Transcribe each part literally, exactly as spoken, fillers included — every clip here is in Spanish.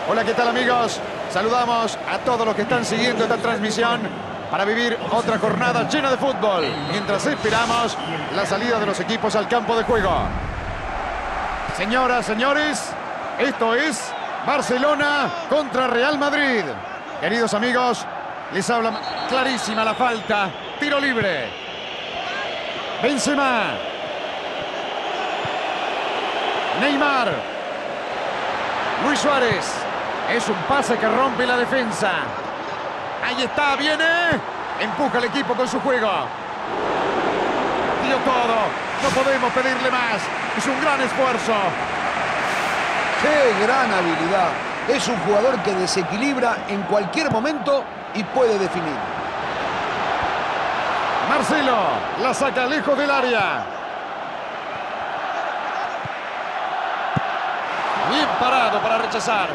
Hola, ¿qué tal, amigos? Saludamos a todos los que están siguiendo esta transmisión para vivir otra jornada llena de fútbol, mientras esperamos la salida de los equipos al campo de juego. Señoras, señores, esto es Barcelona contra Real Madrid. Queridos amigos, les habla clarísima la falta. Tiro libre. Benzema. Neymar. Luis Suárez. Es un pase que rompe la defensa. Ahí está, viene. Empuja al equipo con su juego. Dio todo. No podemos pedirle más. Es un gran esfuerzo. ¡Qué gran habilidad! Es un jugador que desequilibra en cualquier momento y puede definir. Marcelo la saca lejos del área. Bien parado para rechazar.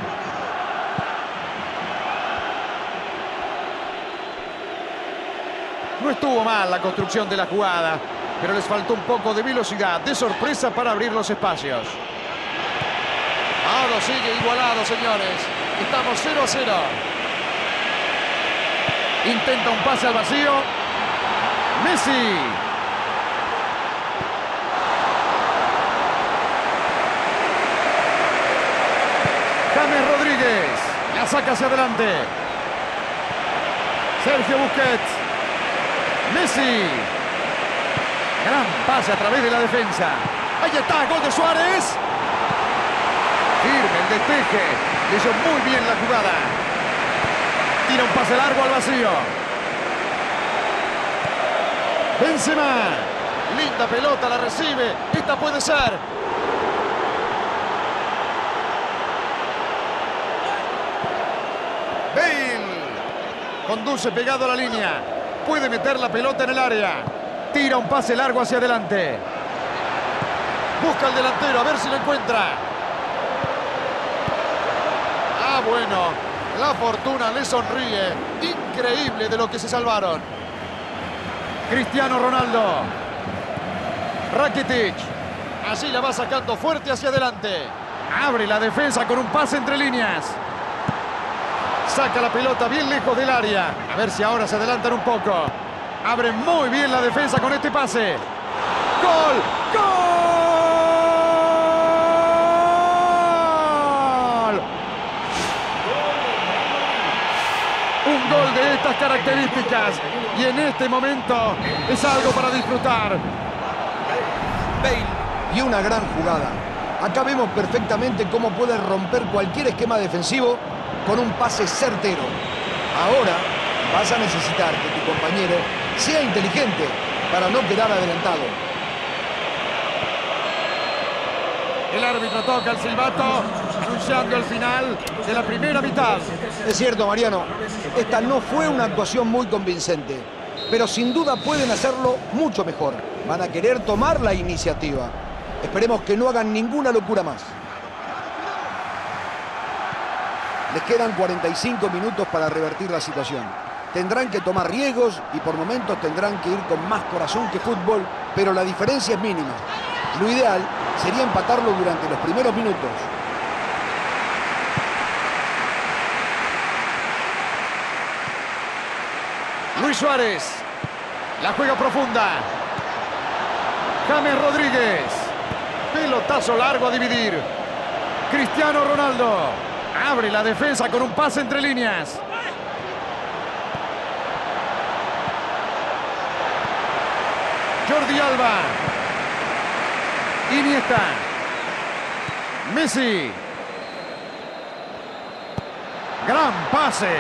No estuvo mal la construcción de la jugada, pero les faltó un poco de velocidad, de sorpresa para abrir los espacios. Ahora sigue igualado, señores. Estamos cero a cero. Intenta un pase al vacío. Messi. James Rodríguez. La saca hacia adelante. Sergio Busquets. Messi. Gran pase a través de la defensa. Ahí está, gol de Suárez. Firme el despeje. Hizo muy bien la jugada. Tira un pase largo al vacío. Benzema. Linda pelota, la recibe. Esta puede ser. Bale. Conduce pegado a la línea. Puede meter la pelota en el área. Tira un pase largo hacia adelante. Busca al delantero, a ver si lo encuentra. Ah, bueno. La fortuna le sonríe. Increíble de lo que se salvaron. Cristiano Ronaldo. Rakitic. Así la va sacando fuerte hacia adelante. Abre la defensa con un pase entre líneas. Saca la pelota bien lejos del área. A ver si ahora se adelantan un poco. Abre muy bien la defensa con este pase. ¡Gol! ¡Gol! Un gol de estas características. Y en este momento es algo para disfrutar. Bale. Y una gran jugada. Acá vemos perfectamente cómo puede romper cualquier esquema defensivo con un pase certero. Ahora vas a necesitar que tu compañero sea inteligente para no quedar adelantado. El árbitro toca el silbato, anunciando el final de la primera mitad. Es cierto, Mariano, esta no fue una actuación muy convincente, pero sin duda pueden hacerlo mucho mejor. Van a querer tomar la iniciativa. Esperemos que no hagan ninguna locura más. Les quedan cuarenta y cinco minutos para revertir la situación. Tendrán que tomar riesgos y por momentos tendrán que ir con más corazón que fútbol, pero la diferencia es mínima. Lo ideal sería empatarlo durante los primeros minutos. Luis Suárez. La juega profunda. James Rodríguez. Pelotazo largo a dividir. Cristiano Ronaldo. Abre la defensa con un pase entre líneas. Jordi Alba. Iniesta. Messi. Gran pase.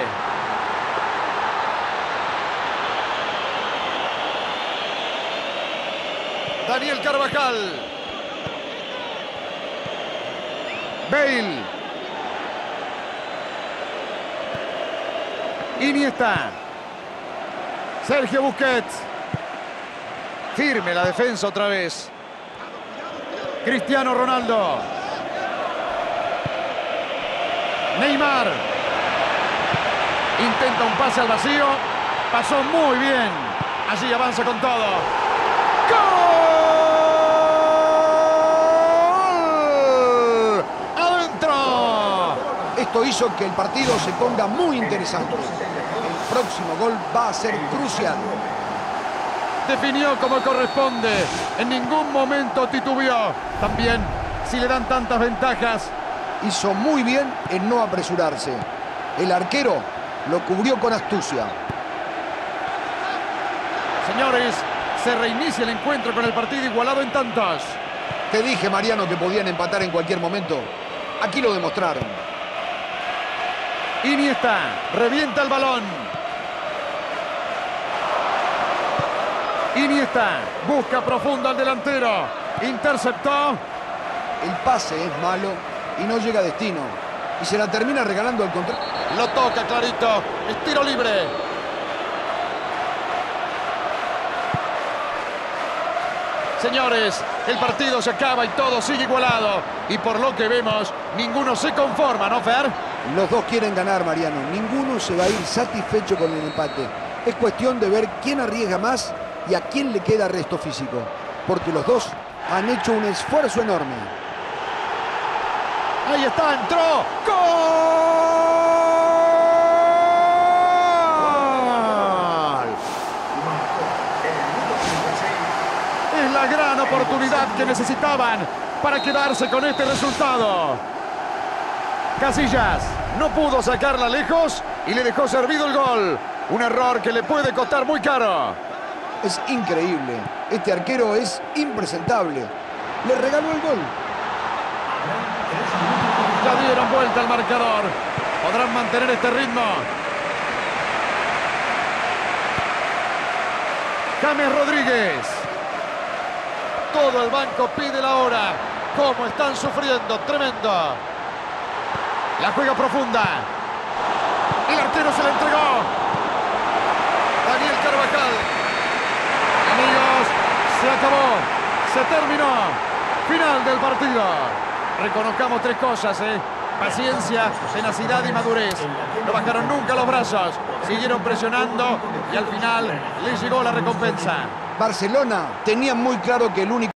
Daniel Carvajal. Bale. Iniesta. Sergio Busquets. Firme la defensa otra vez. Cristiano Ronaldo. Neymar. Intenta un pase al vacío. Pasó muy bien. Allí avanza con todo. ¡Gol! ¡Adentro! Esto hizo que el partido se ponga muy interesante. El próximo gol va a ser crucial. Definió como corresponde. En ningún momento titubeó. También, si le dan tantas ventajas. Hizo muy bien en no apresurarse. El arquero lo cubrió con astucia. Señores, se reinicia el encuentro con el partido igualado en tantos. Te dije, Mariano, que podían empatar en cualquier momento. Aquí lo demostraron. Iniesta revienta el balón. Iniesta busca profundo al delantero. Interceptó. El pase es malo y no llega a destino. Y se la termina regalando al contrario. Lo toca clarito. Es tiro libre. Señores, el partido se acaba y todo sigue igualado. Y por lo que vemos, ninguno se conforma, ¿no, Fer? Los dos quieren ganar, Mariano. Ninguno se va a ir satisfecho con el empate. Es cuestión de ver quién arriesga más y a quién le queda resto físico. Porque los dos han hecho un esfuerzo enorme. Ahí está, entró. ¡Gol! Es la gran oportunidad que necesitaban para quedarse con este resultado. Casillas no pudo sacarla lejos y le dejó servido el gol. Un error que le puede costar muy caro. Es increíble. Este arquero es impresentable. Le regaló el gol. Ya dieron vuelta al marcador. ¿Podrán mantener este ritmo? James Rodríguez. Todo el banco pide la hora. ¿Cómo están sufriendo? Tremendo. La juega profunda. El arquero se la entregó. Daniel Carvajal. Amigos, se acabó. Se terminó. Final del partido. Reconozcamos tres cosas, ¿eh? Paciencia, tenacidad y madurez. No bajaron nunca los brazos. Siguieron presionando y al final les llegó la recompensa. Barcelona tenía muy claro que el único